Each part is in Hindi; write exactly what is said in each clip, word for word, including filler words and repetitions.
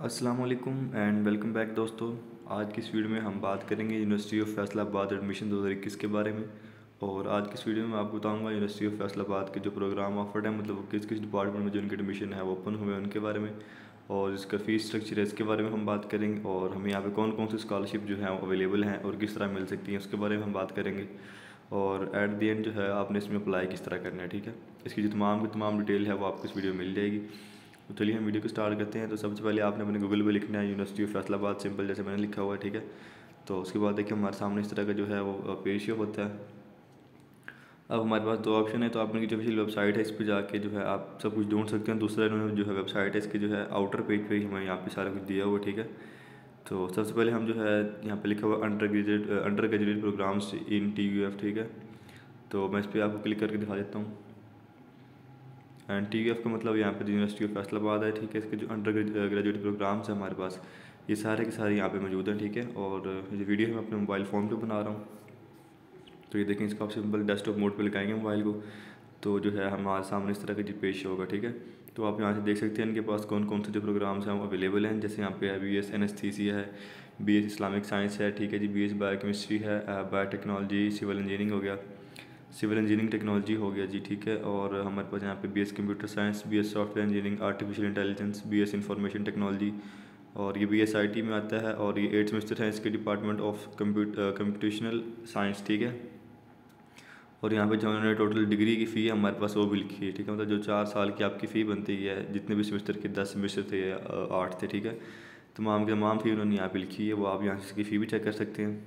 अस्सलाम वालेकुम एंड वेलकम बैक दोस्तों। आज की इस वीडियो में हम बात करेंगे यूनिवर्सिटी ऑफ फैसलाबाद एडमिशन दो हज़ार इक्कीस के बारे में। और आज की इस वीडियो में आपको बताऊंगा यूनिवर्सिटी ऑफ फैसलाबाद के जो प्रोग्राम ऑफर्ड है, मतलब वो किस किस डिपार्टमेंट में जो उनके एडमिशन है वो ओपन हुए उनके बारे में, और इसका फ़ीस स्ट्रक्चर है इसके बारे में हम बात करेंगे, और हमें यहाँ पे कौन कौन सी स्कॉलरशिप जो है अवेलेबल हैं और किस तरह मिल सकती हैं उसके बारे में हम बात करेंगे। और एट दी एंड जो है आपने इसमें अप्लाई किस तरह करना है, ठीक है। इसकी जो तमाम की तमाम डिटेल है वो आपको इस वीडियो में मिल जाएगी। तो चलिए हम वीडियो को स्टार्ट करते हैं। तो सबसे पहले आपने अपने गूगल पे लिखना है यूनिवर्सिटी ऑफ फैसलाबाद, सिंपल जैसे मैंने लिखा हुआ है, ठीक है। तो उसके बाद देखिए हमारे सामने इस तरह का जो है वो पेज शो होता है। अब हमारे पास दो ऑप्शन है, तो आपने की जो ऑफिशियल वेबसाइट है इस पर जाके जो है आप सब कुछ ढूंढ सकते हैं। दूसरा इन्होंने जो है वेबसाइट है इसके जो है आउटर पेज पे हमें यहाँ पे सारा कुछ दिया हुआ है, ठीक है। तो सबसे पहले हम जो है यहाँ पे लिखा हुआ undergraduate undergraduate programs in T U F, ठीक है। तो मैं इस पर आपको क्लिक करके दिखा देता हूँ। एंड टी यू एफ का मतलब यहाँ पे यूनिवर्सिटी ऑफ फैसलाबाद है, ठीक है। इसके जो अंडर ग्रेजुएट प्रोग्राम्स हैं हमारे पास ये सारे के सारे यहाँ पे मौजूद हैं, ठीक है। और ये वीडियो मैं अपने मोबाइल फ़ोन पे बना रहा हूँ। तो ये देखें, इसको आप सिंपल डेस्कटॉप मोड पे लगाएंगे मोबाइल को, तो जो है हमारे सामने इस तरह का जी पेज होगा, ठीक है। तो आप यहाँ से देख सकते हैं इनके पास कौन कौन से जो प्रोग्राम्स हैं वो अवेलेबल हैं। जैसे यहाँ पे है बी एस एनेस्थीसिया है, बी एस इस्लामिक साइंस है, ठीक है जी, बी एस बायोकेमिस्ट्री है, बायोटेक्नोलॉजी, सिविल इंजीनियरिंग हो गया, सिविल इंजीनियरिंग टेक्नोलॉजी हो गया जी, ठीक है। और हमारे पास यहाँ पे B S computer science, B S software engineering, artificial intelligence, B S information technology, और ये बी एस आई टी में आता है। और ये एट सेमेस्टर है इसके डिपार्टमेंट ऑफ कंप्यूटेशनल साइंस, ठीक है। और यहाँ पे जो उन्होंने टोटल डिग्री की फ़ी है हमारे पास वो भी लिखी है, ठीक है। मतलब जो चार साल की आपकी फ़ी बनती है, जितने भी सेमेस्टर के दस सेमेस्टर थे या आठ थे, ठीक है, तमाम के तमाम फ़ी उन्होंने यहाँ पे लिखी है। वो आप यहाँ से इसकी फ़ी भी चेक कर सकते हैं।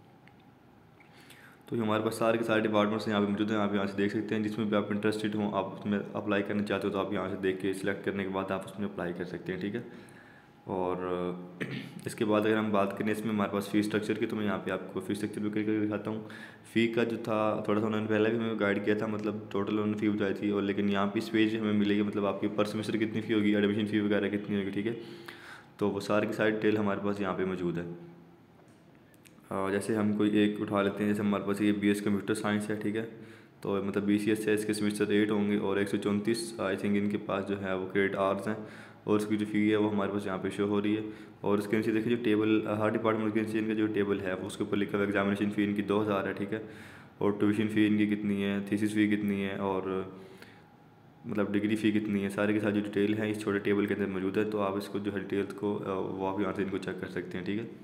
तो हमारे पास सारे के सारे डिपार्टमेंट्स यहाँ पे मौजूद हैं, आप यहाँ से देख सकते हैं। जिसमें भी आप इंटरेस्टेड हों, आप उसमें अप्लाई करना चाहते हो तो आप यहाँ से देख के सिलेक्ट करने के बाद आप उसमें अप्लाई कर सकते हैं, ठीक है। और इसके बाद अगर हम बात करें इसमें हमारे पास फ़ीस स्ट्रक्चर की, तो मैं यहाँ पे आपको फ़ीस स्ट्रक्चर भी करके दिखाता हूँ। फ़ी का जो था थोड़ा सा उन्होंने पहले भी हमें गाइड किया था, मतलब टोटल उन्होंने फ़ी बताई थी, और लेकिन यहाँ पे इस पेज हमें मिलेगी, मतलब आपकी पर सेमेस्टर कितनी फ़ी होगी, एडमिशन फ़ी वगैरह कितनी होगी, ठीक है। तो वो सारी की सारी डिटेल हमारे पास यहाँ पे मौजूद है। जैसे हम कोई एक उठा लेते हैं, जैसे हमारे पास ये बी एस कंप्यूटर साइंस है, ठीक है। तो मतलब बी सी एस है, इसके सेमेस्टर एट होंगे और एक सौ चौंतीस आई थिंक इनके पास जो है वो क्रेडिट आवर्स हैं, और उसकी जो फ़ी है वो हमारे पास यहाँ पे शो हो रही है। और उसके नीचे देखिए जो टेबल हर डिपार्टमेंट के नीचे इनका जो टेबल है वो उसके ऊपर लिखा हुआ एग्जामिनेशन फ़ी इनकी दो हज़ार है, ठीक है। और ट्यूशन फ़ी इनकी कितनी है, थीसिस फ़ी कितनी है, और मतलब डिग्री फ़ी कितनी है, सारे के साथ जो डिटेल है इस छोटे टेबल के अंदर मौजूद है। तो आप इसको जो है डिटेल्स को वो आप यहाँ से इनको चेक कर सकते हैं, ठीक है।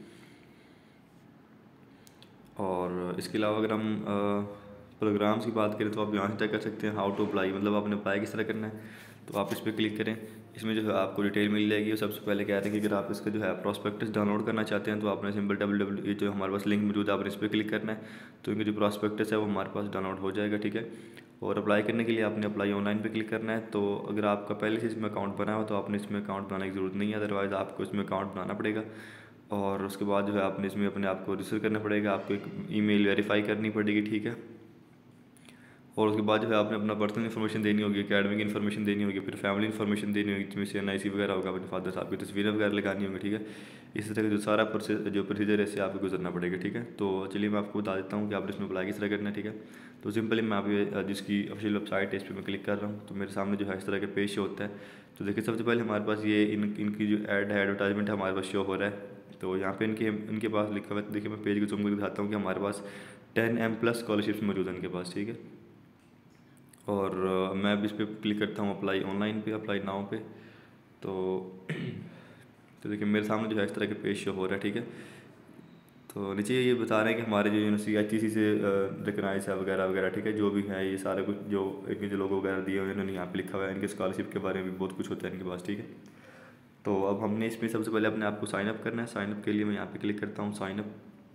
और इसके अलावा अगर हम प्रोग्राम्स की बात करें तो आप यहाँ से चेक कर सकते हैं हाउ टू अप्लाई, मतलब आपने अप्लाई किस तरह करना है। तो आप इस पर क्लिक करें, इसमें जो है आपको डिटेल मिल जाएगी। और सबसे पहले कह रहे हैं कि अगर आप इसका जो है प्रॉस्पेक्टस डाउनलोड करना चाहते हैं तो आपने सिंपल डब्ल्यू डब्ल्यू ये जो हमारे पास लिंक मौजूद है आपने इस पर क्लिक करना है, तो इनका जो प्रॉस्पेक्टस है वो हमारे पास डाउनलोड हो जाएगा, ठीक है। और अप्लाई करने के लिए आपने अप्लाई ऑनलाइन पे क्लिक करना है। तो अगर आपका पहले से इसमें अकाउंट बना हो तो आपने इसमें अकाउंट बनाने की ज़रूरत नहीं है, अदरवाइज़ आपको इसमें अकाउंट बनाना पड़ेगा। और उसके बाद जो है आपने इसमें अपने आप को रजिस्टर करना पड़ेगा, आपको एक ईमेल वेरीफाई करनी पड़ेगी, ठीक है। और उसके बाद जो है आपने अपना पर्सनल इन्फॉर्मेशन देनी होगी, एकेडमिक इन्फॉर्मेशन देनी होगी, फिर फैमिली इन्फॉर्मेशन देनी होगी, जिसमें से एन आई सी वगैरह होगा, अपने फादर साहब की तस्वीरें वगैरह लगानी होंगी, ठीक है। इस तरह का जो सारा प्रोसेस जो प्रोसीजर है इससे आपको गुजरना पड़ेगा, ठीक है। तो चलिए मैं आपको बता देता हूँ कि आपने इसमें अप्लाई किस तरह करना है, ठीक है। तो सिंपली मैं अभी जिसकी ऑफिशियल वेबसाइट है इस पर मैं क्लिक कर रहा हूँ, तो मेरे सामने जो है इस तरह का पेज शो होता है। तो देखिए सबसे पहले हमारे पास ये इन इनकी जो एड है, एडवर्टाइजमेंट है, हमारे पास शो हो रहा है। तो यहाँ पे इनके इनके पास लिखा हुआ है, देखिए मैं पेज को जूम करके दिखाता हूँ कि हमारे पास टेन एम प्लस स्कॉलरशिप्स मौजूद हैं इनके पास, ठीक है। और uh, मैं अब इस पर क्लिक करता हूँ अप्लाई ऑनलाइन पे, अप्लाई नाउ पे। तो तो देखिए मेरे सामने जो है इस तरह के पेज शो हो रहा है, ठीक है। तो नीचे ये बता रहे हैं कि हमारे जो यूनिवर्सिटी एच ई सी से रिकगनाइज है वगैरह वगैरह, ठीक है। जो भी है ये सारे कुछ जो इनके जो लोगो वगैरह दिए हुए हैं इन्होंने यहाँ पे लिखा हुआ है। इनके स्कॉलरशिप के बारे में भी बहुत कुछ होता है इनके पास, ठीक है। तो अब हमने इसमें सबसे पहले अपने आप को साइनअप करना है। साइनअप के लिए मैं यहाँ पे क्लिक करता हूँ साइनअप।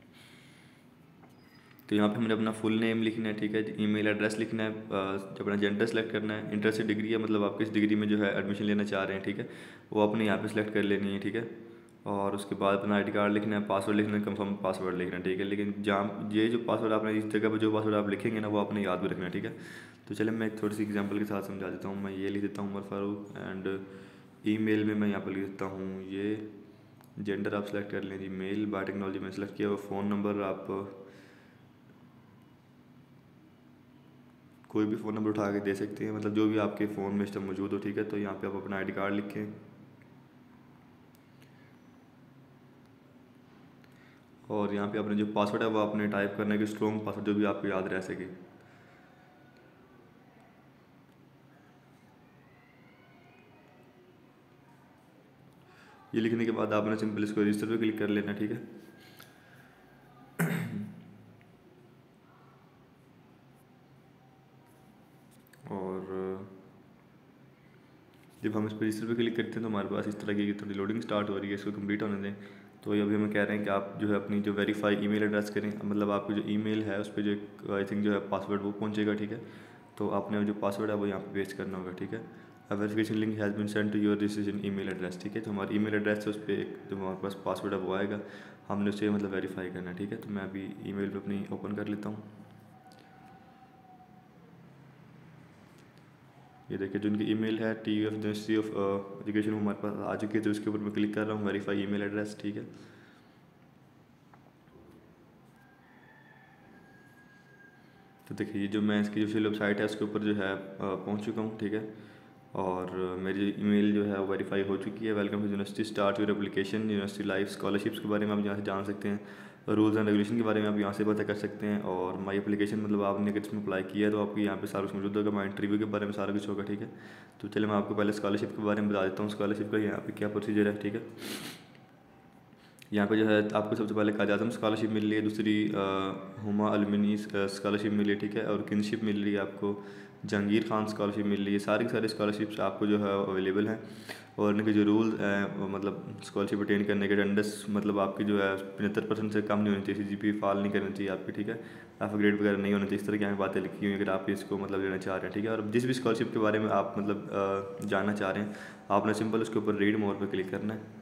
तो यहाँ पे हमने अपना फुल नेम लिखना है, ठीक है। ईमेल एड्रेस लिखना है, जो अपना जेंडर सेलेक्ट करना है, इंटरेस्टेड डिग्री है, मतलब आप किस डिग्री में जो है एडमिशन लेना चाह रहे हैं, ठीक है, वो अपने यहाँ पे सिलेक्ट कर लेनी है, ठीक है। और उसके बाद अपना आई डी कार्ड लिखना है, पासवर्ड लिखना है, कंफर्म पासवर्ड लिखना है, ठीक है। लेकिन जहाँ ये जो पासवर्ड आपने इस जगह पर जो पासवर्ड आप लिखेंगे ना वो आपने याद भी रखना है, ठीक है। तो चलिए मैं एक थोड़ी सी एग्जाम्पल के साथ समझा देता हूँ। मैं ये लिख देता हूँ उमर फारूक, एंड ईमेल में मैं यहाँ पर लिख देता हूँ ये, जेंडर आप सेलेक्ट कर लें जी मेल, बायोटेक्नोलॉजी में सेलेक्ट किया हुआ, फ़ोन नंबर आप कोई भी फ़ोन नंबर उठा के दे सकते हैं, मतलब जो भी आपके फ़ोन में इस टाइम मौजूद हो, ठीक है। तो यहाँ पे आप अपना आई डी कार्ड लिखें, और यहाँ पे अपने जो पासवर्ड है वो आपने टाइप करना है कि स्ट्रॉन्ग पासवर्ड जो भी आपको याद रह सके। ये लिखने के बाद आपने सिंपल इसको रजिस्टर पे क्लिक कर लेना, ठीक है। और जब हम इस पर रजिस्टर पे क्लिक करते हैं तो हमारे पास इस तरह की थोड़ी लोडिंग स्टार्ट हो रही है, इसको कंप्लीट होने दें। तो ये अभी हमें कह रहे हैं कि आप जो है अपनी जो वेरीफाई ईमेल एड्रेस करें, मतलब आपकी जो ईमेल है उस पर जो आई थिंक जो है पासवर्ड वो पहुंचेगा, ठीक है। तो आपने जो पासवर्ड है वो यहाँ पे पेस्ट करना होगा, ठीक है। Verification link has been send to your registration email address, ठीक है। तो हमारी ईमेल एड्रेस है उस पर एक जो हमारे पास पासवर्ड है वो आएगा, हमने उसे मतलब वेरीफाई करना है, ठीक है। तो मैं अभी ईमेल पे अपनी ओपन कर लेता हूँ। ये देखिए जो उनकी ईमेल है T of ministry of education हमारे पास आ चुकी है, तो उसके ऊपर मैं क्लिक कर रहा हूँ वेरीफाई ईमेल एड्रेस, ठीक है। तो देखिए ये जो मैं इसकी जो वेबसाइट है उसके ऊपर जो है पहुँच चुका हूँ, ठीक है। और मेरी ईमेल जो है वो वेरीफाई हो चुकी है। Welcome to university, start your application, university life scholarships के बारे में आप यहाँ से जान सकते हैं, रूल्स एंड रेगुलेशन के बारे में आप यहाँ से पता कर सकते हैं। और माई एप्लीकेशन मतलब आपने अगर इसमें अप्लाई किया है तो आपकी यहाँ पे सारा कुछ मौजूद होगा, माई इंटरव्यू के बारे में सारा कुछ होगा, ठीक है। तो चलिए मैं आपको पहले स्कॉलरशिप के बारे में बता देता हूँ, स्कॉलरशिप का यहाँ पे क्या प्रोसीजर है, ठीक है। यहाँ पे जो है आपको सबसे पहले कायद आज़म स्कॉलरशिप मिल रही है, दूसरी हुमा अलुमिनी स्कॉलरशिप मिल रही है, ठीक है। और किनशिप मिल रही है आपको, जहांगीर खान स्कॉलरशिप मिल रही है। सारी की सारी स्कॉलरशिप्स आपको जो है अवेलेबल हैं। और इनके जो रूल्स हैं मतलब स्कॉलरशिप अटेन करने के अटेंडेंस मतलब आपकी जो है पचहत्तर परसेंट से कम नहीं होनी चाहिए, सी जी पी फॉल नहीं करनी चाहिए आपकी, ठीक है। एफ ग्रेड वगैरह नहीं होना चाहिए, इस तरह की यहाँ बातें लिखी हुई हैं अगर आप इसको मतलब लेना चाह रहे हैं, ठीक है। और जिस भी स्कॉलरशिप के बारे में आप मतलब जानना चाह रहे हैं आपने सिंपल उसके ऊपर रीड मोर पर क्लिक करना है।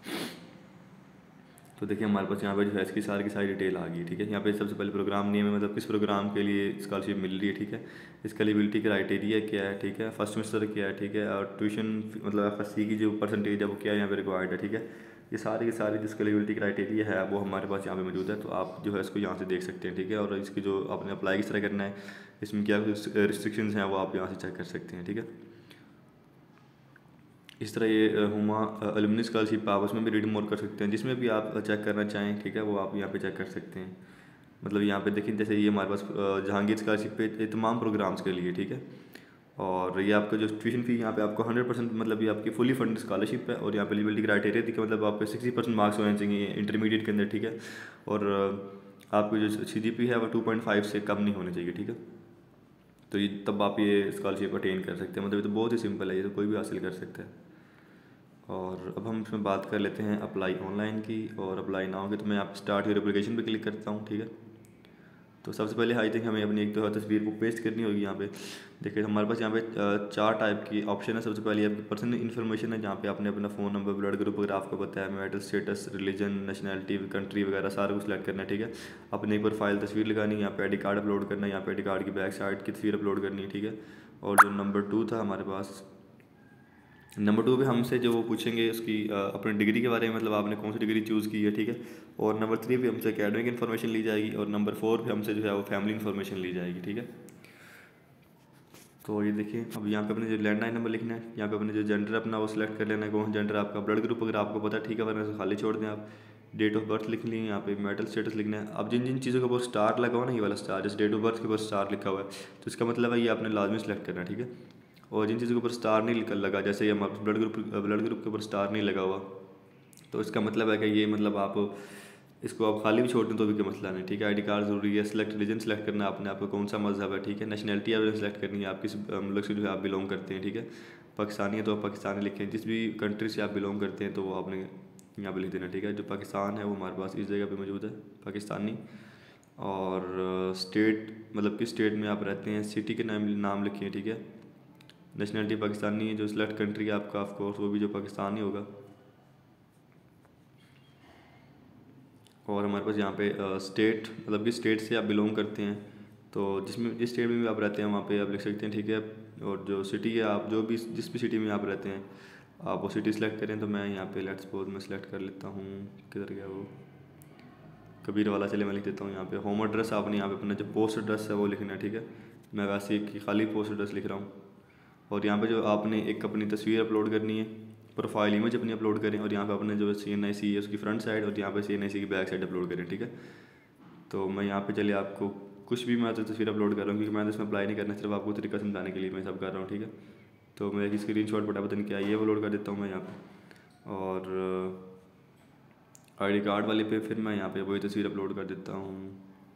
तो देखिए हमारे पास यहाँ पे जो है इसकी सारी की सारी डिटेल आ गई, ठीक है। यहाँ पे सबसे पहले प्रोग्राम नेम है, मतलब किस प्रोग्राम के लिए स्कॉलरशिप मिल रही है, ठीक है। इसका एलिजिबिलिटी क्राइटेरिया क्या है, ठीक है। फर्स्ट सेमेस्टर क्या है, ठीक है। और ट्यूशन मतलब एफ एस सी की जो परसेंटेज है वो क्या है यहाँ पे रिक्वायर्ड है, ठीक है। ये सारी की सारी जिसका एलिजिबिलिटी क्राइटेरिया है वो हमारे पास यहाँ पे मौजूद है, तो आप जो है इसको यहाँ से देख सकते हैं, ठीक है। और इसकी जो आपने अप्लाई किस तरह करना है, इसमें क्या रिस्ट्रिक्शंस हैं वो आप यहाँ से चेक कर सकते हैं, ठीक है। इस तरह ये हुमा अलुमनी स्कॉलरशिप आप उसमें भी रीड मोर कर सकते हैं, जिसमें भी आप चेक करना चाहें, ठीक है। वो आप यहाँ पे चेक कर सकते हैं। मतलब यहाँ पे देखिए जैसे ये हमारे पास जहांगीर स्कॉलरशिप पे तमाम प्रोग्राम्स के लिए, ठीक है। और ये आपका जो ट्यूशन फी यहाँ पे आपको हंड्रेड परसेंट मतलब ये आपकी फुली फंड स्कॉलरशिप है। और यहाँ पे एलिजिबिलिटी क्राइटेरिया देखिए मतलब आपके सिक्सटी परसेंट मार्क्स होने चाहिए इंटरमीडिएट के अंदर, ठीक है। और आपकी जो सी जी पी है वो टू पॉइंट फाइव से कम नहीं होने चाहिए, ठीक है। तो ये तब आप ये स्कॉलरशिप अटेन कर सकते हैं। मतलब ये तो बहुत ही सिंपल है, ये तो कोई भी हासिल कर सकता है। और अब हम इसमें बात कर लेते हैं अप्लाई ऑनलाइन की। और अप्लाई ना होगी तो मैं आप स्टार्ट योर एप्लीकेशन पे क्लिक करता हूँ, ठीक है। तो सबसे पहले आई थिंक हमें अपनी एक तो तस्वीर को पेस्ट करनी होगी। यहाँ पे देखिए हमारे पास यहाँ पे चार टाइप की ऑप्शन है। सबसे पहले आपकी पर्सनल इन्फॉर्मेशन है, जहाँ पे आपने अपना फ़ोन नंबर, ब्लड ग्रुप अगर आपको पता है, marital status, religion, nationality, country वगैरह सारा कुछ सेलेक्ट करना है, ठीक है। अपनी एक प्रोफाइल तस्वीर लगानी है, यहाँ पे आई डी कार्ड अपलोड करना है, यहाँ पे आई डी कार्ड की बैक साइड की तस्वीर अपलोड करनी है, ठीक है। और जो नंबर टू था हमारे पास, नंबर टू पे हमसे जो वो पूछेंगे उसकी अपनी डिग्री के बारे में, मतलब आपने कौन सी डिग्री चूज़ की है, ठीक है। और नंबर थ्री पे हमसे एकेडमिक इन्फॉर्मेशन ली जाएगी। और नंबर फोर पे हमसे जो है वो फैमिली इन्फॉर्मेशन ली जाएगी, ठीक है। तो ये देखिए अब यहाँ पे अपने जो लैंडलाइन नंबर लिखना है, यहाँ पे अपने जो जेंडर अपना वो सिलेक्ट कर लेना है, कौन जेंडर आपका, ब्लड ग्रुप अगर आपको पता है, ठीक है, वरना खाली छोड़ दें आप। डेट ऑफ बर्थ लिख ली, यहाँ पे मेटल स्टेटस लिखना है। अब जिन जिन चीज़ों के ऊपर स्टार लगा हुआ ना, ये वाला स्टार, जैसे डेट ऑफ बर्थ के ऊपर स्टार लिखा हुआ है, तो इसका मतलब है ये आपने लाजमी सेलेक्ट करना है, ठीक है। और जिन चीज़ों के ऊपर स्टार नहीं निकल लगा, जैसे ये हमारे ब्लड ग्रुप ब्लड ग्रुप के ऊपर स्टार नहीं लगा हुआ, तो इसका मतलब है कि ये मतलब आप इसको आप खाली भी छोड़ दें तो भी कोई मसला नहीं, ठीक है। आईडी कार्ड ज़रूरी है। सिलेक्ट रिलीजन सेलेक्ट करना है आपने, आपको कौन सा मज़हब है, ठीक है। नेशनैलिटी आपने सेलेक्ट करनी है, आप किस मुल्क से जो है आप बिलोंग करते हैं, ठीक है। पाकिस्तानी है तो आप पाकिस्तानी लिखें, जिस भी कंट्री से आप बिलोंग करते हैं तो वो आपने यहाँ पे लिख देना, ठीक है। जो पाकिस्तान है वो हमारे पास इस जगह पे मौजूद है, पाकिस्तानी। और स्टेट मतलब किस स्टेट में आप रहते हैं, सिटी के नाम नाम लिखिए, ठीक है। नेशनलिटी पाकिस्तानी है। जो सिलेक्ट कंट्री है आपका ऑफ कोर्स वो भी जो पाकिस्तानी होगा। और हमारे पास यहाँ पे स्टेट मतलब कि स्टेट से आप बिलोंग करते हैं, तो जिसमें जिस स्टेट में भी आप रहते हैं वहाँ पे आप लिख सकते हैं, ठीक है। और जो सिटी है आप जो भी जिस भी सिटी में आप रहते हैं आप वो सिटी सेलेक्ट करें। तो मैं यहाँ पे लेट्स सपोज मैं सेलेक्ट कर लेता हूँ, किधर गया वो, कबीर वाला, चले मैं लिख देता हूँ यहाँ पे। होम एड्रेस आपने यहाँ पे अपना जो पोस्ट एड्रेस है वो लिखना है, ठीक है। मैं वैसे ही खाली पोस्ट एड्रेस लिख रहा हूँ। और यहाँ पे जो आपने एक अपनी तस्वीर अपलोड करनी है, प्रोफाइल इमेज अपनी अपलोड करें और यहाँ पे अपने जो सी एन आई सी है उसकी फ्रंट साइड और यहाँ पे सी एन आई सी की बैक साइड अपलोड करें, ठीक है। तो मैं यहाँ पे चलिए आपको कुछ भी मैं तो तस्वीर अपलोड कर रहा हूँ, क्योंकि मैं तो इसमें अप्लाई नहीं करना, सिर्फ आपको तरीका समझाने के लिए मैं सब कर रहा हूँ, ठीक है। तो मैं एक स्क्रीन शॉट बटा पता नहीं क्या ये अपलोड कर देता हूँ मैं यहाँ पे, और आई डी कार्ड वाले पे फिर मैं यहाँ पे वही तस्वीर अपलोड कर देता हूँ।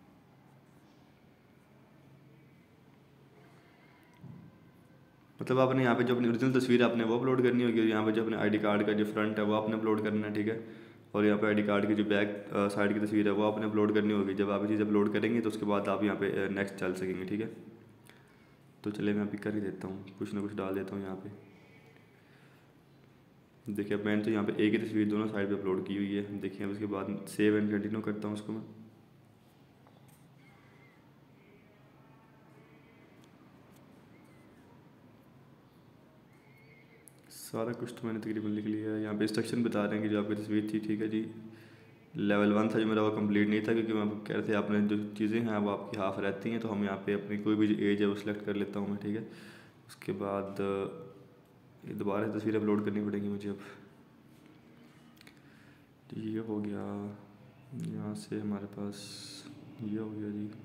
मतलब आपने यहाँ पे जो अपनी ओरिजिनल तस्वीर आपने वो अपलोड करनी होगी, और यहाँ पे जो अपने आईडी कार्ड का जो फ्रंट है वो आपने अपलोड करना है, ठीक है। और यहाँ पे आईडी कार्ड की जो बैक साइड की तस्वीर है वो आपने अपलोड करनी होगी। जब आप ये चीज़ अपलोड करेंगे तो उसके बाद आप यहाँ पे नेक्स्ट चल सकेंगे, ठीक है। तो चलिए मैं अभी कर ही देता हूँ, कुछ ना कुछ डाल देता हूँ यहाँ पे। देखिए अब मैंने तो यहाँ पे एक ही तस्वीर दोनों साइड पे अपलोड की हुई है। देखिए अब उसके बाद सेव एंड कंटिन्यू करता हूँ उसको मैं। सारा कुछ तो मैंने तकरीबन लिख लिया है। यहाँ पे इंस्ट्रक्शन बता रहे हैं कि जो आपकी तस्वीर थी, ठीक है जी, लेवल वन था जो मेरा वो कंप्लीट नहीं था, क्योंकि मैं आपको कह रहे थे आपने जो चीज़ें हैं वो आपकी हाफ रहती हैं। तो हम यहाँ पे अपनी कोई भी जो एज है वो सिलेक्ट कर लेता हूँ मैं, ठीक है। उसके बाद ये दोबारा तस्वीर अपलोड करनी पड़ेगी मुझे। अब ये हो गया, यहाँ से हमारे पास ये हो गया जी,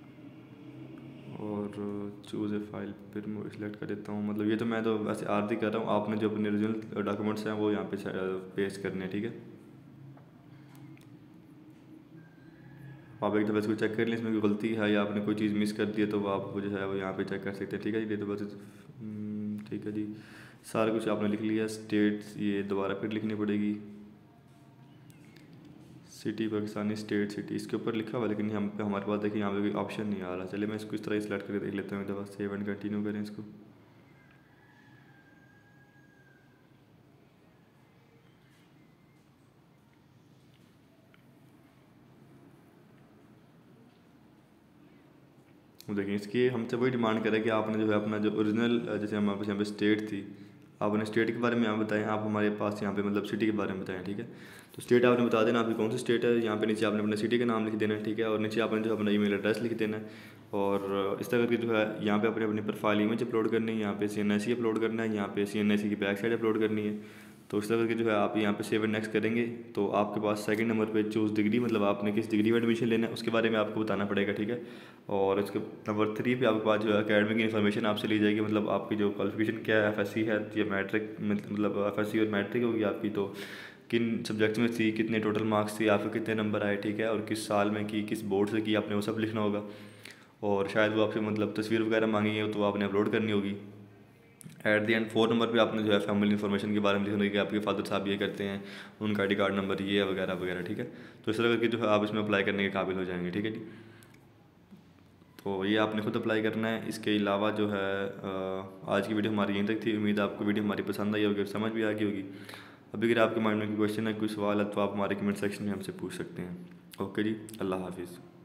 और चूज़ ए फाइल फिर मैं सिलेक्ट कर देता हूँ। मतलब ये तो मैं तो वैसे आरती कर रहा हूँ, आपने जो अपने ओरिजिनल डॉक्यूमेंट्स हैं वो यहाँ पे पेस्ट करने हैं, ठीक है। आप एक दफ़ा इसको चेक कर लें, इसमें कोई गलती है या आपने कोई चीज़ मिस कर दी है तो वो आप जो है वो यहाँ पे चेक कर सकते हैं, ठीक है जी। तो बस ठीक है जी, सारा कुछ आपने लिख लिया। स्टेट्स ये दोबारा फिर लिखनी पड़ेगी, सिटी पाकिस्तानी स्टेट सिटी इसके ऊपर लिखा हुआ, लेकिन हम पे हमारे पास देखिए यहाँ पे कोई ऑप्शन नहीं आ रहा। चलिए मैं इसको इस तरह सेलेक्ट करके देख लेता हूँ एक दफ़ा। सेव एंड कंटिन्यू करें इसको। देखिए इसकी हमसे वही डिमांड करे कि आपने जो है अपना जो ओरिजिनल, जैसे हमारे पास यहाँ पे स्टेट थी, आपने स्टेट के बारे में यहाँ बताएं, आप हमारे पास यहाँ पे मतलब सिटी के बारे में बताएं, ठीक है। तो स्टेट आपने बता देना आपकी कौन सी स्टेट है। यहाँ पे नीचे आपने अपने सिटी का नाम लिख देना है, ठीक है। और नीचे आपने जो अपना ईमेल एड्रेस लिख देना है, और इस तरह करके जो है यहाँ पे अपने अपनी प्रोफाइल इमेज अपलोड करनी है, यहाँ पे सी एन आई सी अपलोड करना है, यहाँ पे सी एन आई सी की बैक साइड अपलोड करनी है। तो इस तरह करके जो है आप यहाँ पे सेव एंड नेक्स्ट करेंगे तो आपके पास सेकंड नंबर पे चूज़ डिग्री, मतलब आपने किस डिग्री में एडमिशन लेना है उसके बारे में आपको बताना पड़ेगा, ठीक है। और इसके नंबर थ्री पे आपके पास जो है अकेडमिक की इन्फॉर्मेशन आपसे ली जाएगी, मतलब आपकी जो क्वालिफिकेशन क्या है, एफ एस सी है या मैट्रिक, मतलब एफ एस सी और मैट्रिक होगी आपकी, तो किन सब्जेक्ट्स में थी, कितने टोटल मार्क्स थी, आपके कितने नंबर आए, ठीक है। और किस साल में की, किस बोर्ड से की, आपने वो सब लिखना होगा। और शायद वो आपसे मतलब तस्वीर वगैरह मांगी है तो आपने अपलोड करनी होगी। At the end four number पे आपने जो है फैमिली इन्फॉर्मेशन के बारे में लिखना होगी कि आपके फादर साहब ये करते हैं, उनका आई डी कार्ड नंबर ये है वगैरह वगैरह, ठीक है। तो इस तरह करके जो है आप इसमें अप्लाई करने के काबिल हो जाएंगे, ठीक है जी। तो ये आपने खुद अप्लाई करना है। इसके अलावा जो है आज की वीडियो हमारी यहीं तक थी। उम्मीद है आपको वीडियो हमारी पसंद आई होगी और समझ भी आ गई होगी। अभी अगर आपके माइंड में कोई क्वेश्चन है, कोई सवाल है, तो आप हमारे कमेंट सेक्शन में हमसे पूछ सकते हैं। ओके जी, अल्लाह हाफिज़।